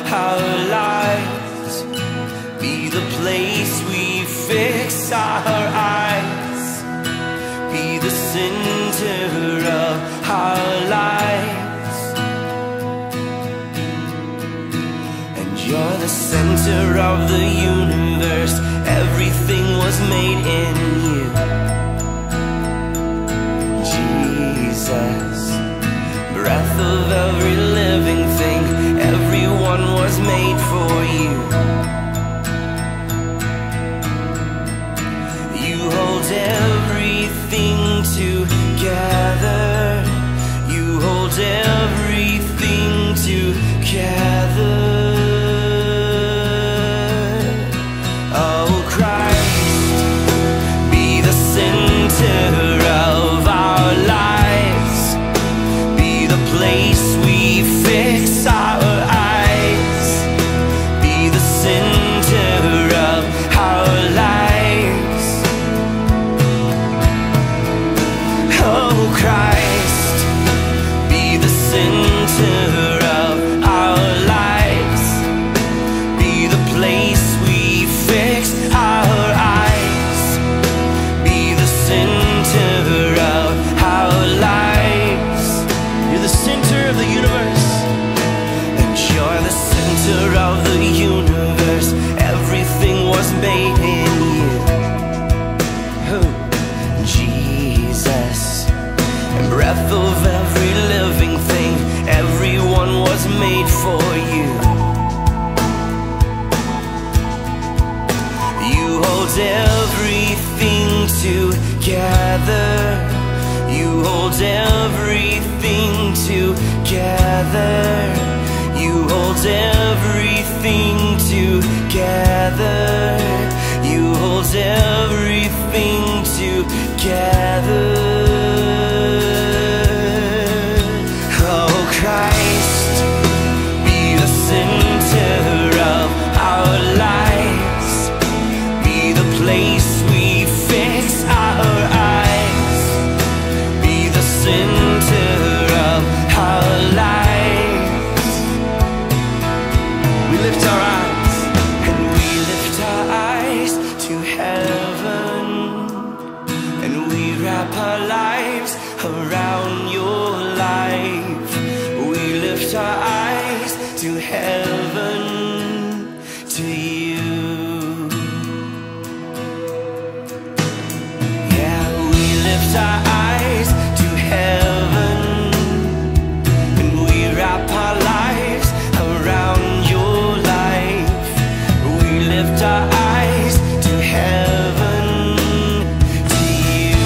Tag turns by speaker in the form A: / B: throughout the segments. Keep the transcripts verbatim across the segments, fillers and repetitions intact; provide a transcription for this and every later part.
A: our lives. Be the place we fix our eyes. Be the center of our lives. And you're the center of the universe. Everything was made in you, Jesus. Breath of every living thing, everyone was made for you. You hold everything together. You hold everything together. Oh Christ, be the center of our lives. Be the place we fix our eyes. Be the center of our lives. Oh Christ, be the center of our lives. Be the place we fix our eyes. Be the center of our lives. You're the center of the universe. And you're the center of the universe. Everything was made in you, oh, Jesus. And breath of every living thing, everyone was made for you. You hold everything together. You hold everything together. You hold everything together. You hold everything together. Oh Christ, be the center of our lives. Be the place we fix our eyes. Be the center of our lives. We lift our eyes, and we lift our eyes to heaven, and we wrap our lives around your life. We lift our eyes to heaven, to you. Yeah, we lift our eyes to heaven, and we wrap our lives around your life. We lift our eyes to heaven, to you.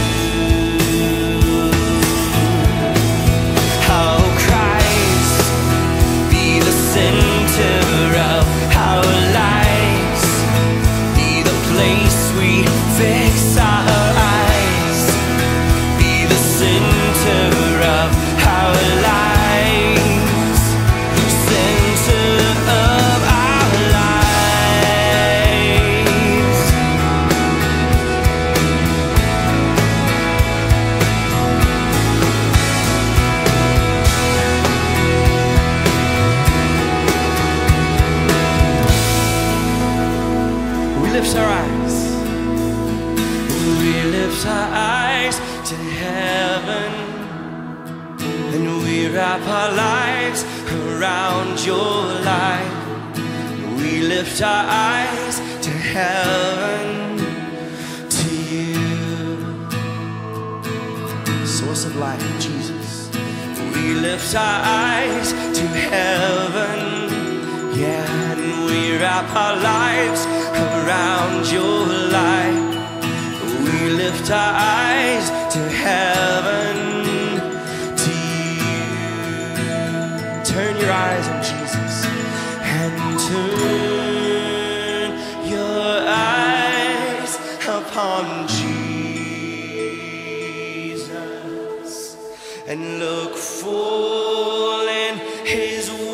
A: Oh Christ, be the center of our lives. Be the place we fix our eyes. Be the center of our lives. Center of our lives. We lift our eyes. We lift our eyes to heaven, and we wrap our lives around your light. We lift our eyes to heaven, to you. Source of life, Jesus. We lift our eyes to heaven, yeah, and we wrap our lives around your light. We lift our eyes to heaven, to you. Turn your eyes on Jesus, and turn your eyes upon Jesus, and look full in His